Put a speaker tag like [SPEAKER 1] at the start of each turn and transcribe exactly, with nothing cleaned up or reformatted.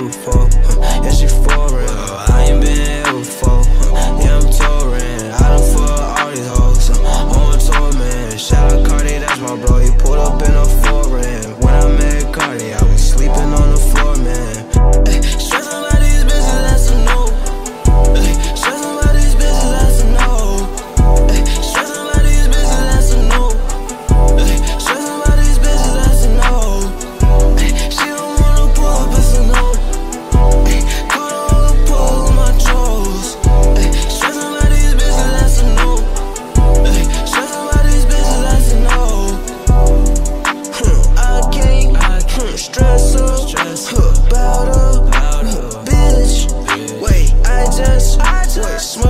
[SPEAKER 1] here before. Huh. Yeah, she foreign. Uh, I ain't been here before. Huh. Yeah, I'm touring. I done fuck all these hoes. Uh, on tour, man. Shout out Cardi, that's my bro. He pulled up in a foreign. When I met Cardi, I was sleeping on the floor, man. Ay, stressing about these bitches, that's a no. Ay, stressing about these bitches, that's a no. Ay, stressing about these bitches, that's a no. Ay, stressing about these bitches, that's a no. Ay, she don't wanna pull up, it's a no. Ay, caught her on the pole with my trolls. Ay, stressing about these bitches, that's a no. Ay, stressing about these bitches, that's a no. Huh, I can't, I can't stress up, stress up, about her, bitch. Wait, I just, I just.